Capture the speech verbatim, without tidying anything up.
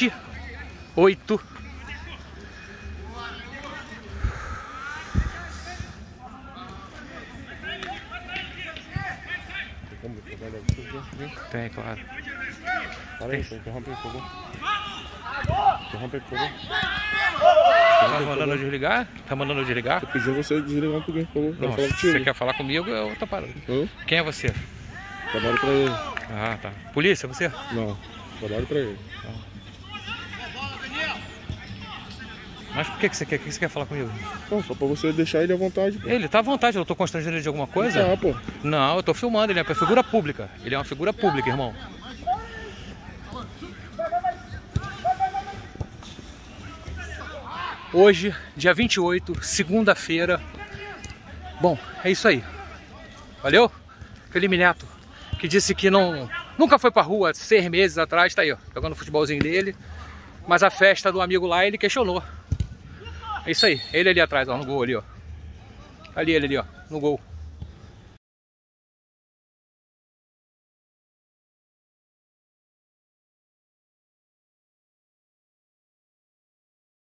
vinte, oito. Tem, claro. Para aí, interrompe, por favor. Interrompe, por favor. Tá mandando eu desligar? Tá mandando eu desligar? Eu pedi você desligar um pouquinho, por favor. Não, falar se contigo. você quer falar comigo, eu tô parando. Hã? Quem é você? Trabalho pra ele. Ah, tá. Polícia, você? Não, trabalho pra ele. Mas por que que você quer? O que você quer falar comigo? Pô, só pra você deixar ele à vontade, pô. Ele tá à vontade, eu tô constrangendo ele de alguma coisa? Tá, pô. Não, eu tô filmando, ele é uma figura pública. Ele é uma figura pública, irmão. Hoje, dia vinte e oito, segunda-feira. Bom, é isso aí. Valeu? Felipe Neto, que disse que não, nunca foi pra rua seis meses atrás, tá aí, ó, jogando o futebolzinho dele. Mas a festa do amigo lá, ele questionou. É isso aí, ele ali atrás, ó, no gol ali, ó. Ali ele ali, ó, no gol.